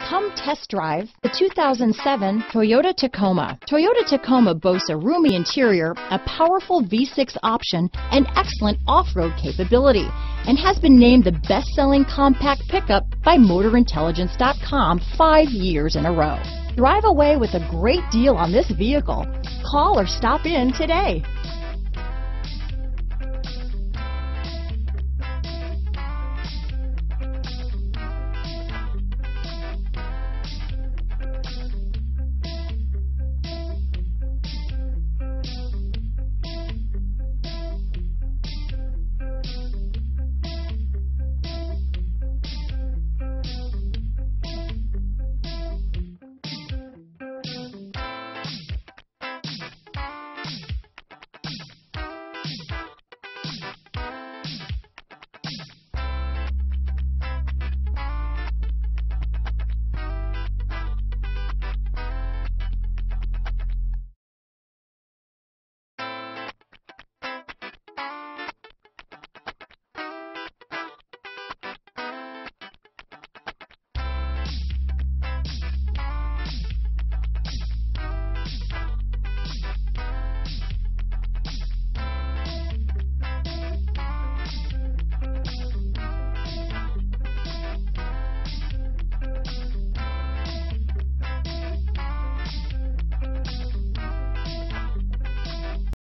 Come test drive the 2007 Toyota Tacoma. Toyota Tacoma boasts a roomy interior, a powerful V6 option, and excellent off-road capability, and has been named the best-selling compact pickup by MotorIntelligence.com 5 years in a row. Drive away with a great deal on this vehicle. Call or stop in today.